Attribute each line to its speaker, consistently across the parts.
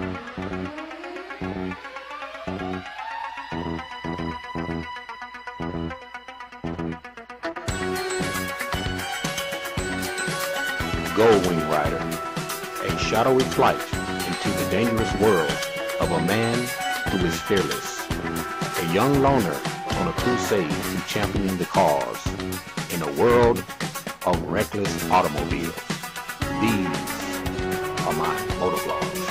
Speaker 1: Goldwing Rider, a shadowy flight into the dangerous world of a man who is fearless, a young loner on a crusade to champion the cause in a world of reckless automobiles. These are my motovlogs.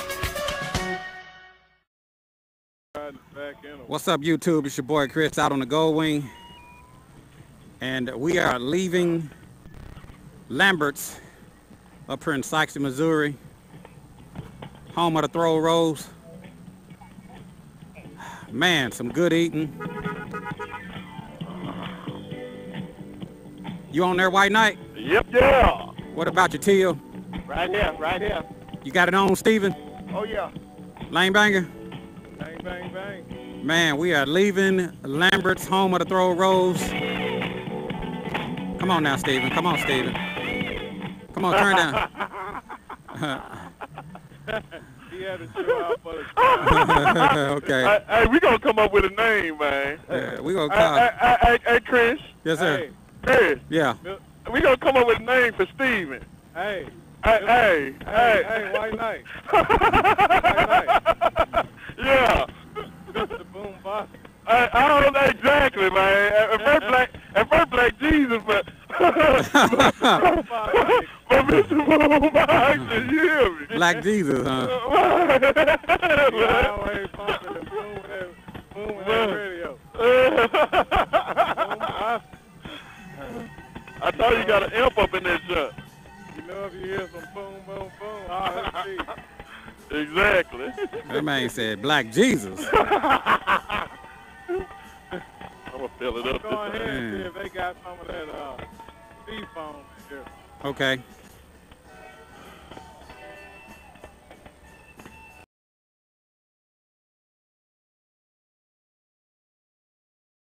Speaker 2: What's up, YouTube? It's your boy Chris out on the Goldwing, and we are leaving Lambert's up here in Sykeston, Missouri, home of the throw rolls. Man, some good eating. You on there, White Knight?
Speaker 3: Yep, yeah.
Speaker 2: What about your Teal?
Speaker 3: Right here, right here.
Speaker 2: You got it on, Steven?
Speaker 3: Oh, yeah.
Speaker 2: Lane Banger?
Speaker 3: Bang, bang, bang.
Speaker 2: Man, we are leaving Lambert's, home of the throw rolls. Come on now, Steven. Come on, Steven. Come on, turn down.
Speaker 3: He had to show out for the
Speaker 2: Okay.
Speaker 3: Hey, we gonna come up with a name, man.
Speaker 2: Yeah, we gonna call.
Speaker 3: Hey, Chris.
Speaker 2: Yes, sir.
Speaker 3: Hey, Chris.
Speaker 2: Yeah.
Speaker 3: We gonna come up with a name for Steven.
Speaker 4: Hey,
Speaker 3: White
Speaker 4: Knight.
Speaker 3: Yeah.
Speaker 4: Mr. Boom Boss.
Speaker 3: I don't know exactly, man. At first Black Jesus, but Mr. Boom Box, you hear me?
Speaker 2: Black Jesus, huh?
Speaker 4: You always bumping and booming that radio. Boom Boss.
Speaker 3: I thought you got an imp up in that shot.
Speaker 4: You know if you hear some boom, boom, boom, oh, that's Jesus.
Speaker 3: Exactly.
Speaker 2: That man said Black Jesus.
Speaker 3: I'm gonna fill it up.
Speaker 4: Go ahead and see if they got some of that seafoam in here.
Speaker 2: Okay.